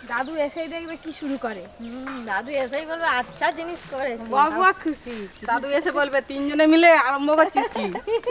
দাদু এসেই দেখবে কি শুরু করে। দাদু এসেই বলবে আচ্ছা জিনিস করেছে। বাবা খুশি। দাদু এসে বলবে তিনজনে মিলে আরম্ভ করছিস কি?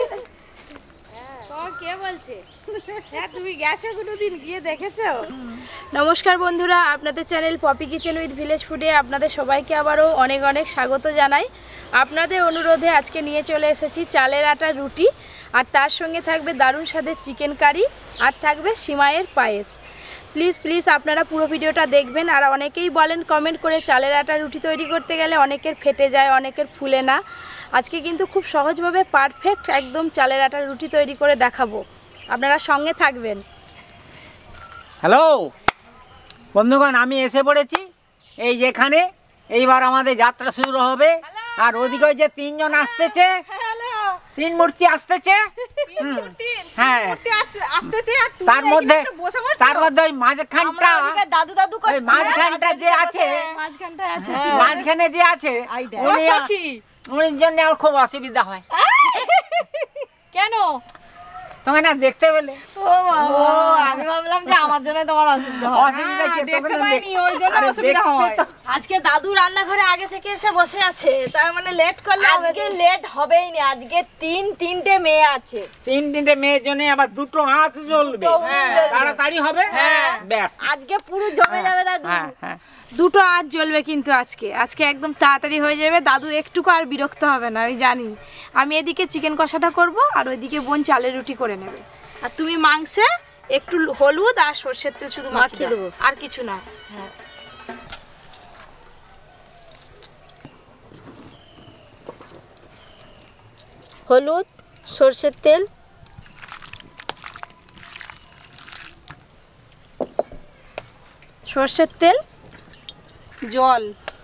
কে বলছে? হ্যাঁ তুমি গেছো কোনোদিন, গিয়ে দেখেছো? নমস্কার বন্ধুরা, আপনাদের channel Poppy kitchen with village ফুডে আপনাদের সবাইকে আবারও অনেক অনেক স্বাগত জানাই। আপনাদের অনুরোধে আজকে নিয়ে চলে এসেছি চালের আটার রুটি, আর তার সঙ্গে থাকবে দারুণ স্বাদের চিকেন কারি, আর থাকবে সিমাইয়ের পায়েস। প্লিজ প্লিজ আপনারা পুরো ভিডিওটা দেখবেন। আর অনেকেই বলেন কমেন্ট করে চালের আটার রুটি তৈরি করতে গেলে অনেকের ফেটে যায়, অনেকের ফুলে না। আজকে কিন্তু খুব সহজভাবে পারফেক্ট একদম চালের আটার রুটি তৈরি করে দেখাবো, আপনারা সঙ্গে থাকবেন। হ্যালো বন্ধুগণ, আমি এসে পড়েছি এই যেখানে। এইবার আমাদের যাত্রা শুরু হবে। আর ওদিকে ওই যে তিনজন আসতেছে, তিন মূর্তি আসতেছে। হ্যাঁ, তার মধ্যে ওই মাঝখানটা, দাদু দাদু ওই মাঝখানটা যে আছে, মাঝখানে যে আছে, উনির জন্য আমার খুব অসুবিধা হয়। কেন? তোমাকে না দেখতে পেলে। ও আমি ভাবলাম যে আমার জন্য তোমার অসুবিধা হয়। আজকে দাদু রান্নাঘরে আগে থেকে এসে বসে আছে, তার মানে লেট করলে আজকে লেট হবেই না। আজকে তিনটে মেয়ে আছে। তিনটে মেয়ের জন্য আবার দুটো হাত জ্বলবে, তাড়াতাড়ি হবে। ব্যাস, আজকে পুরো জমে যাবে দাদু। দুটো আজ জ্বলবে কিন্তু আজকে একদম তাড়াতাড়ি হয়ে যাবে। দাদু একটুকু আর বিরক্ত হবে না, আমি জানি। আমি এদিকে চিকেন কষাটা করব, আর ওইদিকে বোন চালের রুটি করে নেবে। আর তুমি মাংসে একটু হলুদ আর সর্ষের তেল শুধু মাখিয়ে দেবো, আর কিছু না। হলুদ, সর্ষের তেল, সর্ষের তেল, জল।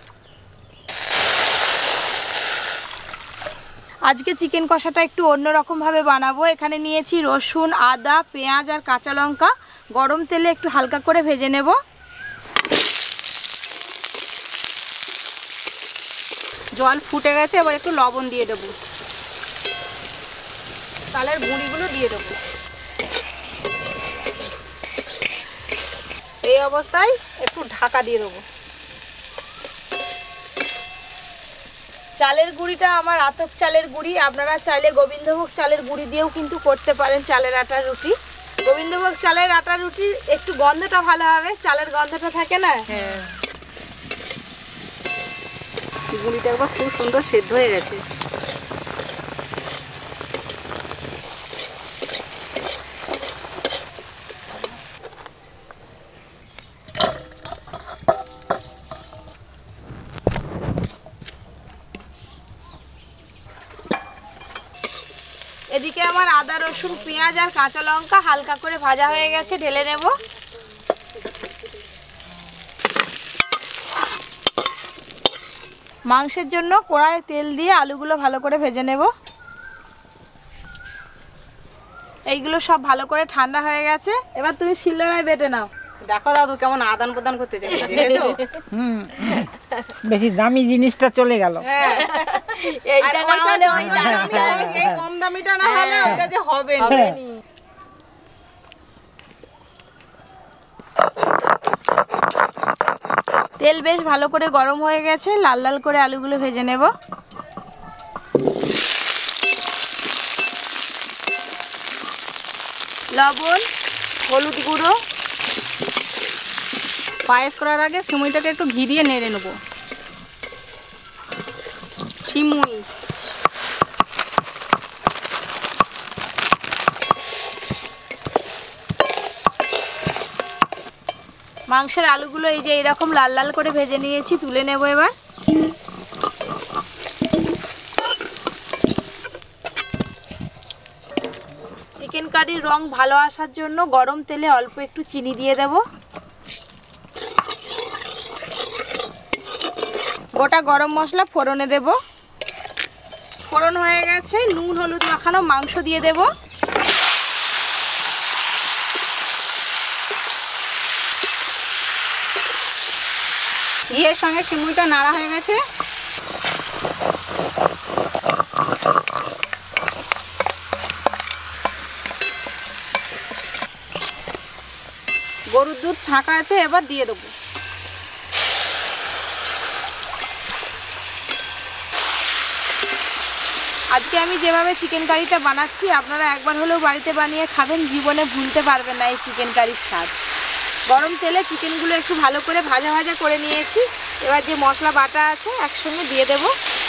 আজকে চিকেন কষাটা একটু অন্যরকম ভাবে বানাবো। এখানে নিয়েছি রসুন, আদা, পেঁয়াজ আর কাঁচা লঙ্কা। গরম তেলে একটু হালকা করে ভেজে নেব। জল ফুটে গেছে, এবার একটু লবণ দিয়ে দেবো। চালের গুঁড়িগুলো দিয়ে দেবো। এই অবস্থায় একটু ঢাকা দিয়ে দেবো। চালের গুঁড়িটা আমার আতপ চালের গুঁড়ি, আপনারা চাইলে গোবিন্দভোগ চালের গুঁড়ি দিয়েও কিন্তু করতে পারেন চালের আটার রুটি। গোবিন্দভোগ চালের আটার রুটি একটু গন্ধটা ভালো হবে, চালের গন্ধটা থাকে না। হ্যাঁ, গুঁড়িটা একবার খুব সুন্দর সেদ্ধ হয়ে গেছে। এদিকে আমার আদা, রসুন, পেঁয়াজ আর কাঁচা লঙ্কা হালকা করে ভাজা হয়ে গেছে, ঢেলে নেব। মাংসের জন্য কড়াইয়ে তেল দিয়ে আলুগুলো ভালো করে ভেজে নেব। এইগুলো সব ভালো করে ঠান্ডা হয়ে গেছে, এবার তুমি শিলনোড়ায় বেটে নাও। দেখো দাদু কেমন আদান প্রদান করতে চাই, দেখেছো? বেশি দামি জিনিসটা চলে গেল। এইটা না হলে ওই এই কম দামিটা না হলে ওটা যে হবে না। তেল বেশ ভালো করে গরম হয়ে গেছে, লাল লাল করে আলুগুলো ভেজে নেব। লবণ, হলুদ গুঁড়ো। পায়েস করার আগে সিমুইটাকে একটু ঘি দিয়ে নেড়ে নেবো। সিমুই, মাংসের আলুগুলো এই যে এরকম লাল লাল করে ভেজে নিয়েছি, তুলে নেব এবার। চিকেন কারির রং ভালো আসার জন্য গরম তেলে অল্প একটু চিনি দিয়ে দেব। গোটা গরম মশলা ফোড়নে দেব। ফোড়ন হয়ে গেছে, নুন হলুদ মাখানো মাংস দিয়ে দেব। ঘিয়ের সঙ্গে সিমুইটা নাড়া হয়ে গেছে। গরুর দুধ ছাঁকা আছে, এবার দিয়ে দেবো। আজকে আমি যেভাবে চিকেন কারিটা বানাচ্ছি আপনারা একবার হলেও বাড়িতে বানিয়ে খাবেন, জীবনে ভুলতে পারবেন না এই চিকেন কারির স্বাদ। গরম তেলে চিকেনগুলো একটু ভালো করে ভাজা ভাজা করে নিয়েছি। এবার যে মশলা বাটা আছে একসঙ্গে দিয়ে দেব।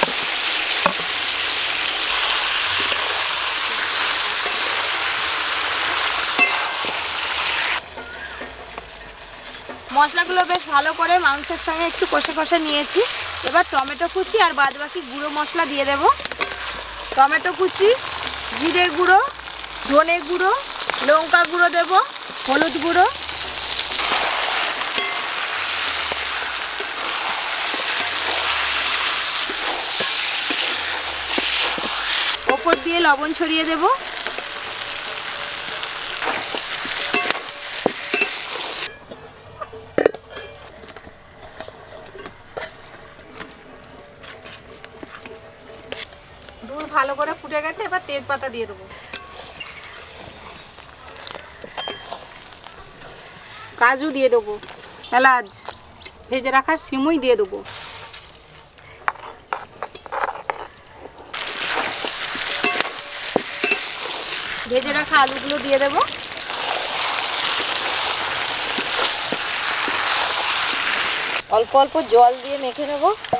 মশলাগুলো বেশ ভালো করে মাংসের সঙ্গে একটু কষে কষে নিয়েছি। এবার টমেটো কুচি আর বাদবাকি গুঁড়ো মশলা দিয়ে দেব। টমেটো কুচি, জিরে গুঁড়ো, ধনে গুঁড়ো, লঙ্কা গুঁড়ো দেব, হলুদ গুঁড়ো, ওপর দিয়ে লবণ ছড়িয়ে দেব। দুধ ভালো করে ফুটে গেছে, এবার তেজপাতা দিয়ে দেবো, কাজু দিয়ে দেবো, এলাচ, ভেজে রাখা সিমুই দিয়ে দেবো। ভেজে রাখা আলুগুলো দিয়ে দেব। অল্প অল্প জল দিয়ে মেখে নেব।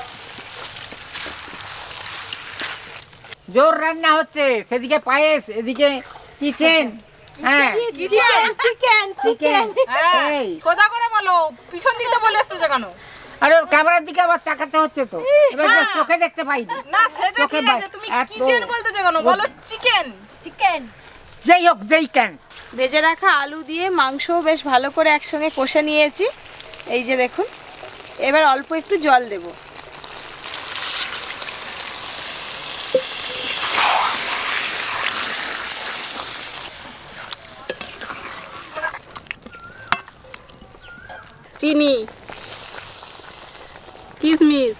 জোর রান্না হচ্ছে, সেদিকে পায়েস, এদিকে কিচেন। হ্যাঁ চিকেন চিকেন এই সোজা করে বলো, পিছন দিকে বলে আসতেছে কেন? আরে ক্যামেরার দিকে আবার তাকাতে হচ্ছে তো, এবার তো চোখে দেখতে পাইনি। না সেটা চোখে ঠিক আছে, তুমি এত- কিচেন বলতেছে কেন? বলো চিকেন। চিকেন যেই হোক যেই কেন। ভেজে রাখা আলু দিয়ে মাংস বেশ ভালো করে একসঙ্গে কষে নিয়েছি। এই যে দেখুন, এবার অল্প একটু জল দেব। চিনি, কিশমিশ,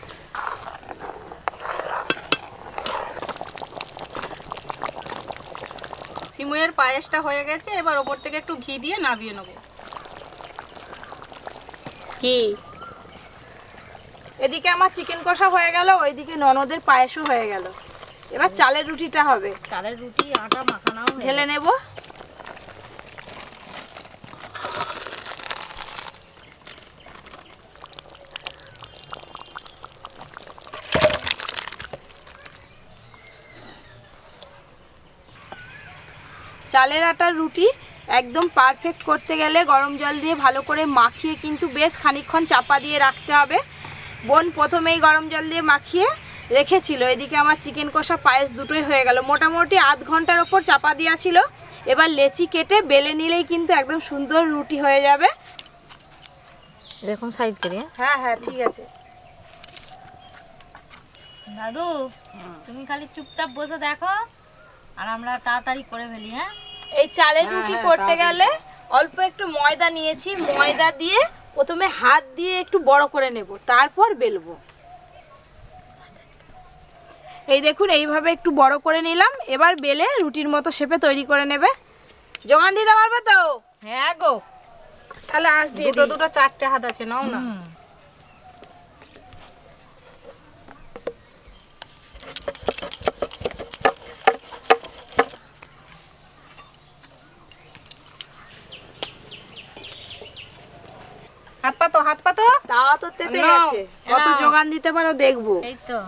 সিমুয়ের পায়েসটা হয়ে গেছে, এবার ওপর থেকে একটু ঘি দিয়ে নামিয়ে নেব। কি এদিকে আমার চিকেন কষা হয়ে গেল, ওইদিকে ননদের পায়েসও হয়ে গেল। এবার চালের রুটিটা হবে, চালের রুটি আটা মাখানাও ঢেলে নেব। চালের আটার রুটি একদম পারফেক্ট করতে গেলে গরম জল দিয়ে ভালো করে মাখিয়ে কিন্তু বেশ খানিকক্ষণ চাপা দিয়ে রাখতে হবে। বোন প্রথমেই গরম জল দিয়ে মাখিয়ে রেখেছিল। এদিকে আমার চিকেন কষা পায়েস দুটোই হয়ে গেল। মোটামুটি আধ ঘন্টার ওপর চাপা দেওয়া ছিল। এবার লেচি কেটে বেলে নিলেই কিন্তু একদম সুন্দর রুটি হয়ে যাবে। এরকম সাইজ করে। হ্যাঁ হ্যাঁ ঠিক আছে। দাদু তুমি খালি চুপচাপ বসে দেখো, আর আমরা তাড়াতাড়ি করে ফেলি। হ্যাঁ, এই চালের রুটি করতে গেলে অল্প একটু ময়দা নিয়েছি। ময়দা দিয়ে প্রথমে হাত দিয়ে একটু বড় করে নেব, তারপর বেলবো। এই দেখুন এইভাবে একটু বড় করে নিলাম। এবার বেলে রুটির মতো শেপে তৈরি করে নেবে। জোগান দিতে পারবে তো? হ্যাঁ গো, তাহলে আঁচ দিয়ে দুটো দিই। দুটো চারটে হাত আছে, নাও না। হাত পাতো, হাত পাতো। তাওয়া তো তেতে নাও, গেছে, কত নাও। জোগান দিতে পারো দেখবো। এই তো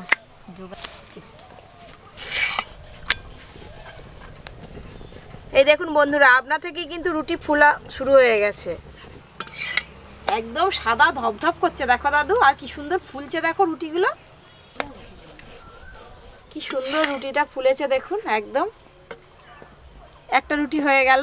এই দেখুন বন্ধুরা, আপনা থেকেই কিন্তু রুটি ফুলা শুরু হয়ে গেছে। একদম সাদা ধপধপ করছে, দেখো দাদু, আর কি সুন্দর ফুলছে দেখো রুটিগুলো। কি সুন্দর রুটিটা ফুলেছে দেখুন। একদম একটা রুটি হয়ে গেল।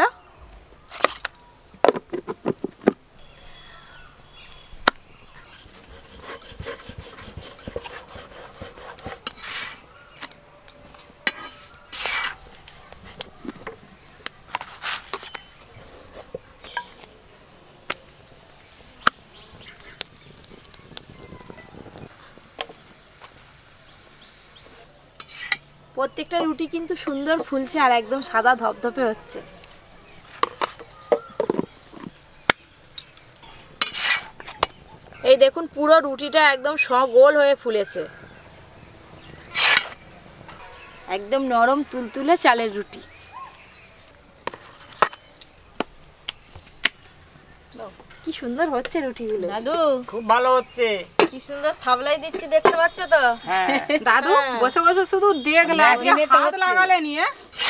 প্রত্যেকটা রুটি কিন্তু সুন্দর ফুলছে আর একদম সাদা ধপধপে হচ্ছে। এই দেখুন পুরো রুটিটা একদম গোল হয়ে ফুলেছে। একদম নরম তুলতুলে চালের রুটি। কি সুন্দর হচ্ছে রুটিগুলো। দাদু খুব ভালো হচ্ছে। কি সুন্দর সাবলাই দিচ্ছি, দেখতে পাচ্ছ তো? হ্যাঁ দাদু বসে বসে শুধু দেখলে, আজকে একদিনে তো হাত হচ্ছে। লাগালে নিয়ে।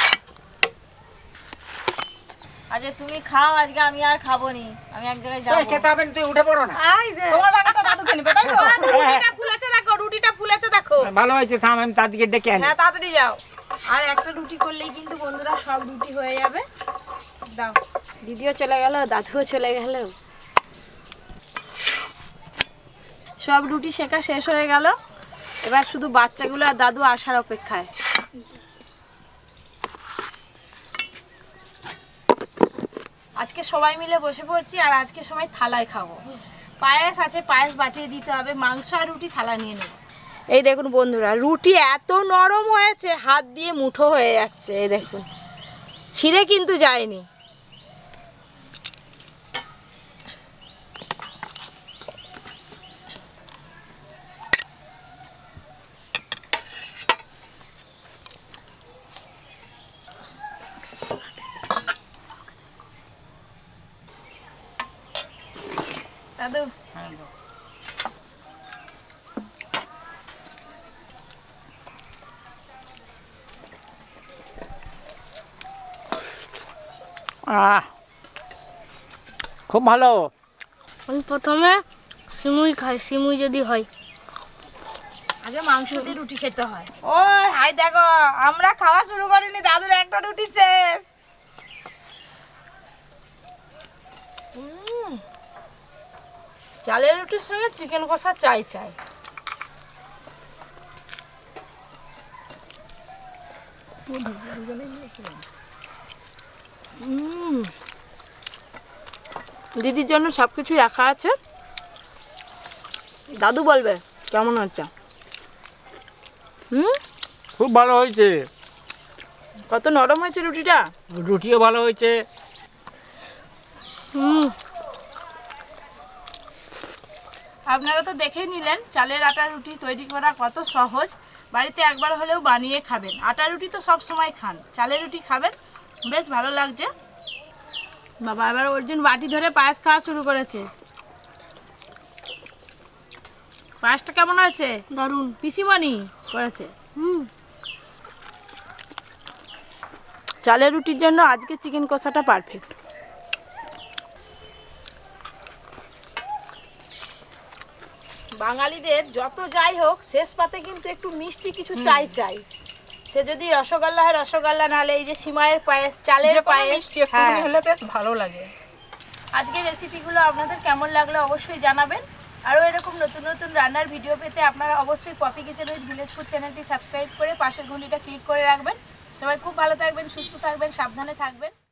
আজকে তুমি খাও, আজকে আমি আর খাবো নি, আমি এক জায়গায় যাবো। খেতে হবে না, তুই উঠে পড়ো না। আই দে তোমার বাগানটা দাদুকে নিবে, তাই তো? দাদু, রুটিটা ফুলেছে দেখো, রুটিটা ফুলেছে দেখো। ভালো হয়েছে, থাম আমি তার দিকে ডেকে আনি। হ্যাঁ তাড়াতাড়ি যাও। আর একটা রুটি করলেই কিন্তু বন্ধুরা সব রুটি হয়ে যাবে। দাও, দিদিও চলে গেল, দাদুও চলে গেল। সব রুটি শেখা শেষ হয়ে গেল, এবার শুধু বাচ্চাগুলো আর দাদু আসার অপেক্ষায়। আজকে সবাই মিলে বসে পড়ছি, আর আজকে সবাই থালায় খাবো। পায়েস আছে, পায়েস বাটিয়ে দিতে হবে, মাংস আর রুটি থালা নিয়ে নেব। এই দেখুন বন্ধুরা, রুটি এত নরম হয়েছে হাত দিয়ে মুঠো হয়ে যাচ্ছে। এই দেখুন, ছিঁড়ে কিন্তু যায়নি। দাদু খুব ভালো। আমি প্রথমে সিমুই খাই, সিমুই যদি হয়। আগে মাংস দিয়ে রুটি খেতে হয়। ও হাই দেখো, আমরা খাওয়া শুরু করিনি, দাদুর একটা রুটি শেষ। চালের রুটির সঙ্গে চিকেন কষা চাই চাই। দিদির জন্য সবকিছুই রাখা আছে। দাদু বলবে কেমন হচ্ছে। খুব ভালো হয়েছে। কত নরম হয়েছে রুটিটা। রুটিও ভালো হয়েছে। আপনারা তো দেখেই নিলেন চালের আটার রুটি তৈরি করা কত সহজ। বাড়িতে একবার হলেও বানিয়ে খাবেন। আটার রুটি তো সব সময় খান, চালের রুটি খাবেন, বেশ ভালো লাগছে। বাবা এবার অর্জুন বাটি ধরে পায়েস খাওয়া শুরু করেছে। পায়েসটা কেমন হয়েছে? দারুণ। পিসিমণি করেছে। চালের রুটির জন্য আজকে চিকেন কষাটা পারফেক্ট। বাঙালিদের যত যাই হোক শেষ পাতে কিন্তু একটু মিষ্টি কিছু চাই চাই। সে যদি রসগোল্লা হয় রসগোল্লা, নাহলে এই যে সিমাইয়ের পায়েস, চালের পায়েস। মিষ্টি একটুখানি হলে বেশ ভালো লাগে। আজকের রেসিপিগুলো আপনাদের কেমন লাগলো অবশ্যই জানাবেন। আরও এরকম নতুন নতুন রান্নার ভিডিও পেতে আপনারা অবশ্যই Poppy kitchen with village food চ্যানেলটি সাবস্ক্রাইব করে পাশের ঘন্টিটা ক্লিক করে রাখবেন। সবাই খুব ভালো থাকবেন, সুস্থ থাকবেন, সাবধানে থাকবেন।